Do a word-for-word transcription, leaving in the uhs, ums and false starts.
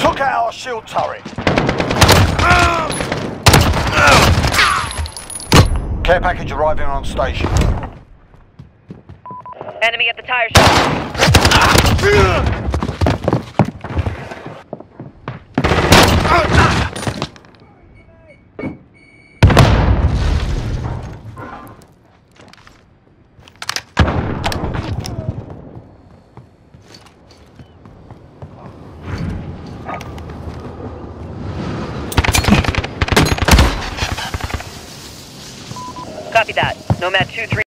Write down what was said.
Took out our shield turret. Care package arriving on station. Enemy at the tire shop. Copy that. Nomad two three.